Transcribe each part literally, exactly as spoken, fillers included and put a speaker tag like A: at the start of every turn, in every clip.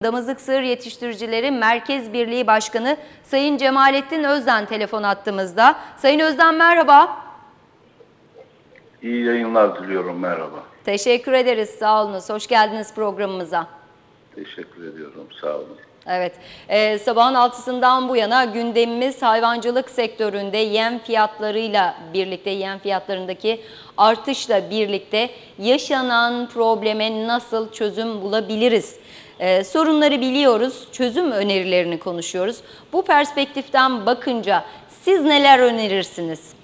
A: Damızlık Sığır Yetiştiricileri Merkez Birliği Başkanı Sayın Cemalettin Özden telefon attığımızda. Sayın Özden merhaba.
B: İyi yayınlar diliyorum, merhaba.
A: Teşekkür ederiz, sağ olunuz. Hoş geldiniz programımıza.
B: Teşekkür ediyorum, sağ olun.
A: Evet, e, sabahın altısından bu yana gündemimiz hayvancılık sektöründe yem fiyatlarıyla birlikte, yem fiyatlarındaki artışla birlikte yaşanan probleme nasıl çözüm bulabiliriz? E, sorunları biliyoruz, çözüm önerilerini konuşuyoruz. Bu perspektiften bakınca siz neler önerirsiniz?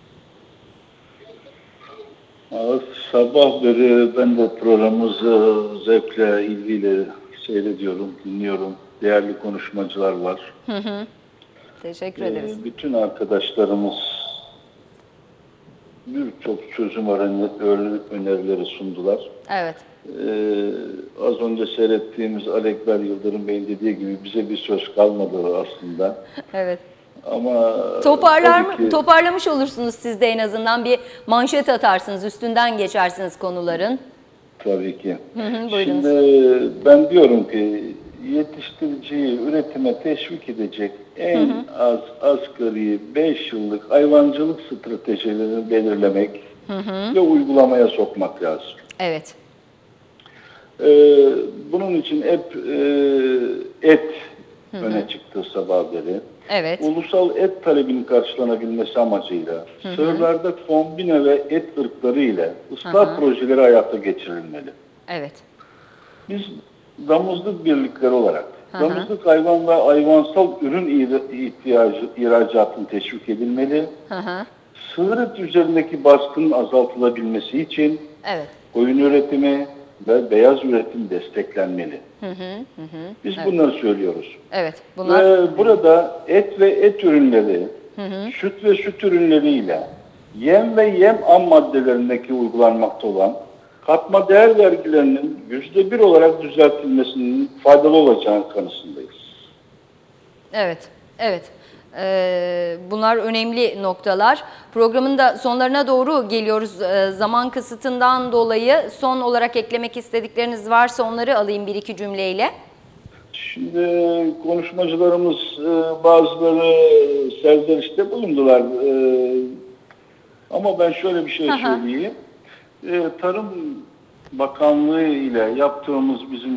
B: Sabah beri ben de programımızı zevkle, ilgiyle seyrediyorum, dinliyorum. Değerli konuşmacılar var.
A: Hı hı. Teşekkür ederiz.
B: Ee, bütün arkadaşlarımız birçok çözüm önerileri sundular.
A: Evet.
B: Ee, az önce seyrettiğimiz Ali Ekber Yıldırım Bey'in dediği gibi bize bir söz kalmadı aslında.
A: Evet.
B: Ama
A: Toparlar,
B: ki,
A: toparlamış olursunuz siz de, en azından bir manşet atarsınız, üstünden geçersiniz konuların.
B: Tabii ki.
A: Hı hı,
B: Şimdi ben diyorum ki yetiştiriciyi üretime teşvik edecek en hı hı. az asgari beş yıllık hayvancılık stratejilerini belirlemek hı hı. ve uygulamaya sokmak lazım.
A: Evet.
B: Ee, bunun için hep e, et hı hı. öne çıktı sabah beri.
A: Evet.
B: Ulusal et talebinin karşılanabilmesi amacıyla hı hı. sığırlarda kombine ve et ırkları ile ıslah hı hı. projeleri hayata geçirilmeli.
A: Evet.
B: Biz damızlık birlikleri olarak hı hı. damızlık hayvan ve hayvansal ürün ihtiyacı ihracatının teşvik edilmeli. Hı hı. Sığır et üzerindeki baskının azaltılabilmesi için evet. koyun üretimi ve beyaz üretim desteklenmeli. Hı hı, hı. Biz evet. bunları söylüyoruz.
A: Evet. Bunlar...
B: Ve burada et ve et ürünleri, hı hı. süt ve süt ürünleriyle yem ve yem ham maddelerindeki uygulanmakta olan katma değer vergilerinin yüzde bir olarak düzeltilmesinin faydalı olacağını kanısındayız.
A: Evet, evet. Ee, bunlar önemli noktalar. Programın da sonlarına doğru geliyoruz. Ee, zaman kısıtından dolayı son olarak eklemek istedikleriniz varsa onları alayım bir iki cümleyle.
B: Şimdi konuşmacılarımız bazıları serzenişte bulundular. Ama ben şöyle bir şey söyleyeyim. Tarım Bakanlığı ile yaptığımız bizim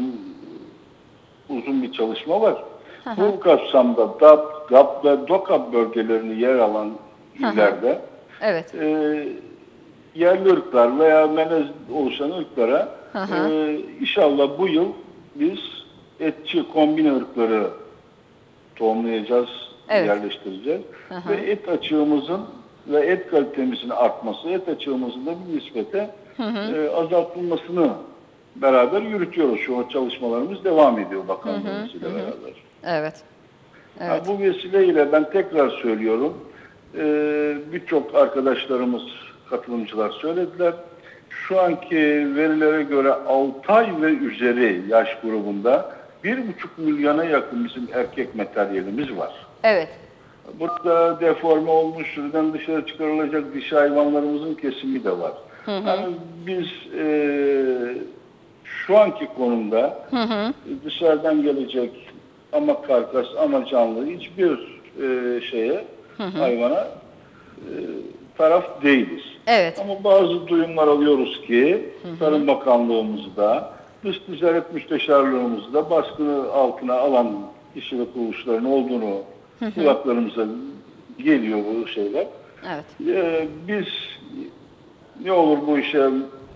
B: uzun bir çalışma var. Hı hı. Bu kapsamda D A P, G A P ve DOKAP bölgelerini yer alan illerde hı hı. Evet. E, yerli ırklar veya melez oluşan ırklara hı hı. E, inşallah bu yıl biz etçi kombine ırkları tohumlayacağız, evet. yerleştireceğiz. Hı hı. Ve et açığımızın ve et kalitemizin artması, et açığımızın da bir nispete hı hı. E, azaltılmasını beraber yürütüyoruz. Şu an çalışmalarımız devam ediyor bakanlığımız ile beraber.
A: Evet. Evet.
B: Ha, bu vesileyle ben tekrar söylüyorum. Ee, Birçok arkadaşlarımız, katılımcılar söylediler. Şu anki verilere göre altı ay ve üzeri yaş grubunda bir buçuk milyona yakın bizim erkek materyalimiz var.
A: Evet.
B: Burada deforme olmuş, sürüden dışarı çıkarılacak dişi hayvanlarımızın kesimi de var. Hı hı. Yani biz e, şu anki konumda hı hı. dışarıdan gelecek ama karkas ama canlı hiçbir e, şeye hı hı. hayvana e, taraf değiliz. Evet. Ama bazı duyumlar alıyoruz ki hı hı. Tarım Bakanlığımızda, dış ticaret müsteşarlığımızda baskını altına alan işi ve kuruluşların olduğunu hı hı. kulaklarımıza geliyor bu şeyler. Evet. E, biz ne olur bu işe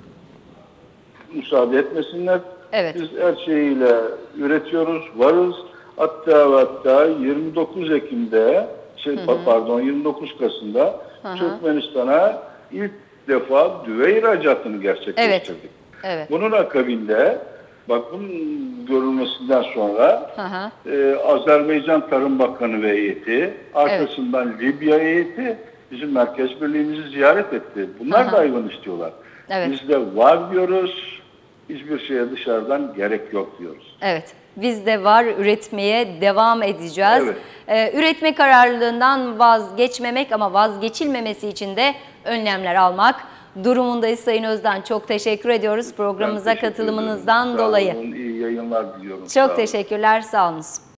B: müsaade etmesinler. Evet. Biz her şeyiyle üretiyoruz, varız. Hatta hatta yirmi dokuz Ekim'de, şey, hı hı. pardon yirmi dokuz Kasım'da hı hı. Türkmenistan'a ilk defa düve ihracatını gerçekleştirdik. Evet. Evet. Bunun akabinde, bak bunun görülmesinden sonra hı hı. E, Azerbaycan Tarım Bakanı ve heyeti, arkasından evet. Libya heyeti bizim merkez birliğimizi ziyaret etti. Bunlar hı hı. da hayvan istiyorlar. Evet. Biz de var diyoruz. Hiçbir şeye dışarıdan gerek yok diyoruz.
A: Evet. Biz de var, üretmeye devam edeceğiz. Evet. Ee, üretme kararlılığından vazgeçmemek ama vazgeçilmemesi için de önlemler almak durumundayız Sayın Özden. Çok teşekkür ediyoruz programımıza teşekkür katılımınızdan dolayı. Sağ olun, iyi
B: yayınlar diliyorum. Sağ
A: Çok
B: olun.
A: teşekkürler, sağ olun.